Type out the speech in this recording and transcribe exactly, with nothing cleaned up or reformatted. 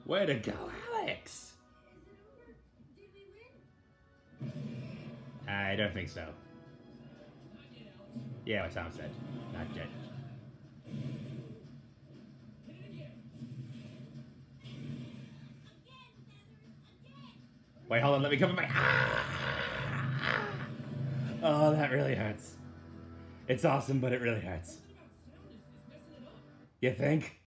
Way to go, Alex! I don't think so. Yeah, what Tom said. Not yet. Wait, hold on, let me cover my... Ah! Oh, that really hurts. It's awesome, but it really hurts. You think?